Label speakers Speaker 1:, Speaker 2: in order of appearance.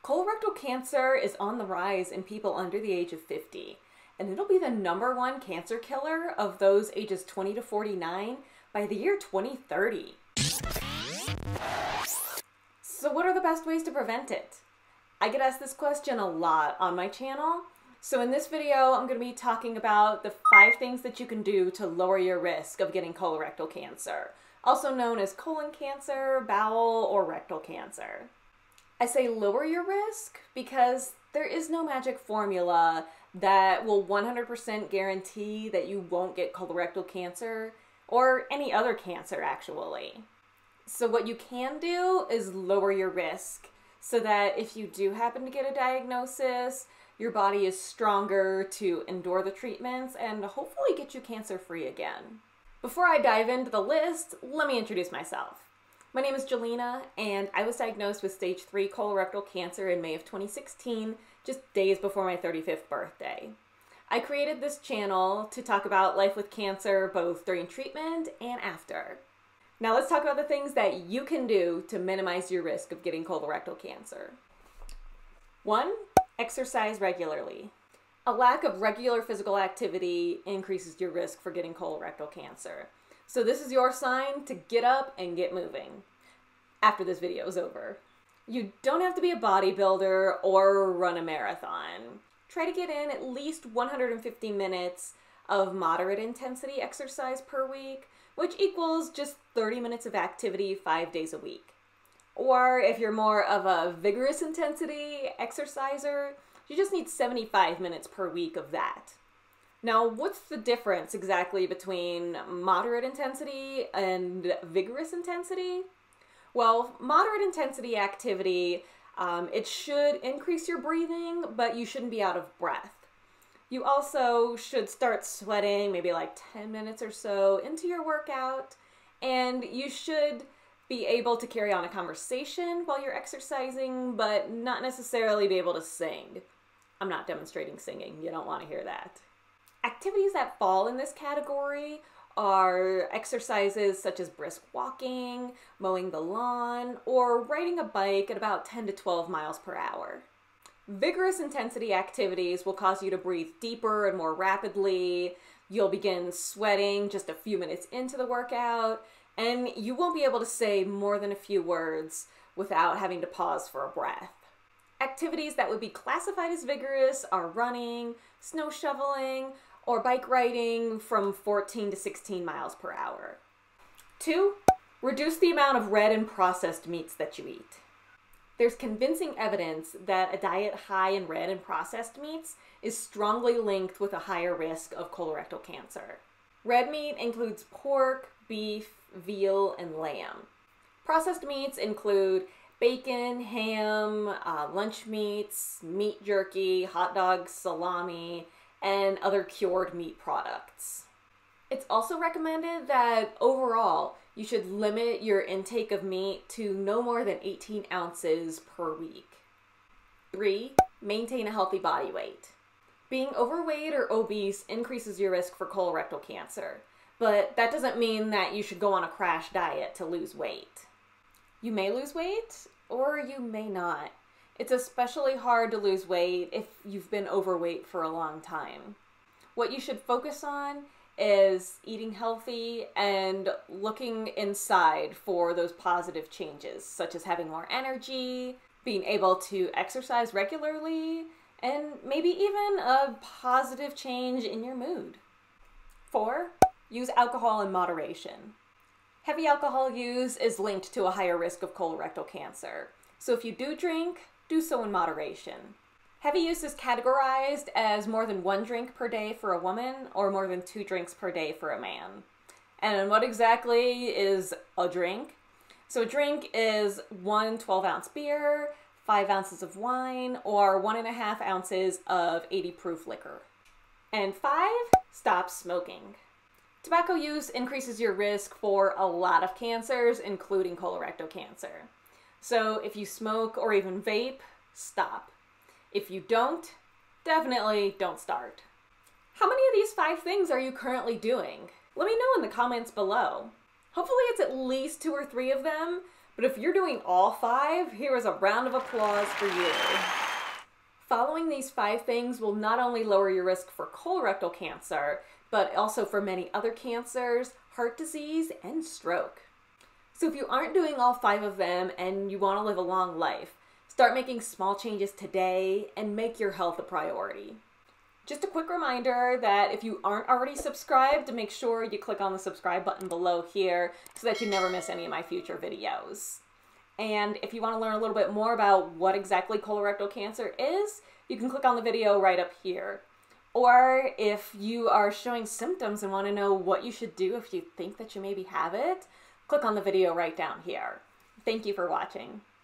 Speaker 1: Colorectal cancer is on the rise in people under the age of 50, and it'll be the #1 cancer killer of those ages 20 to 49 by the year 2030. So what are the best ways to prevent it? I get asked this question a lot on my channel, so in this video I'm going to be talking about the 5 things that you can do to lower your risk of getting colorectal cancer, also known as colon cancer, bowel, or rectal cancer. I say lower your risk because there is no magic formula that will 100% guarantee that you won't get colorectal cancer or any other cancer actually. So what you can do is lower your risk so that if you do happen to get a diagnosis, your body is stronger to endure the treatments and hopefully get you cancer free again. Before I dive into the list, let me introduce myself. My name is Jelena, and I was diagnosed with stage 3 colorectal cancer in May of 2016, just days before my 35th birthday. I created this channel to talk about life with cancer, both during treatment and after. Now let's talk about the things that you can do to minimize your risk of getting colorectal cancer. 1. Exercise regularly. A lack of regular physical activity increases your risk for getting colorectal cancer. So this is your sign to get up and get moving after this video is over. You don't have to be a bodybuilder or run a marathon. Try to get in at least 150 minutes of moderate intensity exercise per week, which equals just 30 minutes of activity 5 days a week. Or if you're more of a vigorous intensity exerciser, you just need 75 minutes per week of that. Now, what's the difference exactly between moderate intensity and vigorous intensity? Well, moderate intensity activity, it should increase your breathing, but you shouldn't be out of breath. You also should start sweating maybe like 10 minutes or so into your workout, and you should be able to carry on a conversation while you're exercising, but not necessarily be able to sing. I'm not demonstrating singing, you don't want to hear that. Activities that fall in this category are exercises such as brisk walking, mowing the lawn, or riding a bike at about 10 to 12 miles per hour. Vigorous intensity activities will cause you to breathe deeper and more rapidly. You'll begin sweating just a few minutes into the workout, and you won't be able to say more than a few words without having to pause for a breath. Activities that would be classified as vigorous are running, snow shoveling, or bike riding from 14 to 16 miles per hour. 2. Reduce the amount of red and processed meats that you eat. There's convincing evidence that a diet high in red and processed meats is strongly linked with a higher risk of colorectal cancer. Red meat includes pork, beef, veal, and lamb. Processed meats include bacon, ham, lunch meats, meat jerky, hot dogs, salami, and other cured meat products. It's also recommended that overall you should limit your intake of meat to no more than 18 ounces per week. 3. Maintain a healthy body weight. Being overweight or obese increases your risk for colorectal cancer, but that doesn't mean that you should go on a crash diet to lose weight. You may lose weight, or you may not. It's especially hard to lose weight if you've been overweight for a long time. What you should focus on is eating healthy and looking inside for those positive changes, such as having more energy, being able to exercise regularly, and maybe even a positive change in your mood. 4. Use alcohol in moderation. Heavy alcohol use is linked to a higher risk of colorectal cancer. So if you do drink, do so in moderation. Heavy use is categorized as more than 1 drink per day for a woman or more than 2 drinks per day for a man. And what exactly is a drink? So a drink is 1 12-ounce beer, 5 ounces of wine, or 1.5 ounces of 80 proof liquor. And 5, stop smoking. Tobacco use increases your risk for a lot of cancers, including colorectal cancer. So if you smoke or even vape, stop. If you don't, definitely don't start. How many of these 5 things are you currently doing? Let me know in the comments below. Hopefully it's at least 2 or 3 of them, But if you're doing all 5, here is a round of applause for you. Following these 5 things will not only lower your risk for colorectal cancer, but also for many other cancers, heart disease, and stroke. So if you aren't doing all 5 of them and you want to live a long life, start making small changes today and make your health a priority. Just a quick reminder that if you aren't already subscribed, make sure you click on the subscribe button below here so that you never miss any of my future videos. And if you want to learn a little bit more about what exactly colorectal cancer is, you can click on the video right up here. Or if you are showing symptoms and want to know what you should do if you think that you maybe have it, click on the video right down here. Thank you for watching.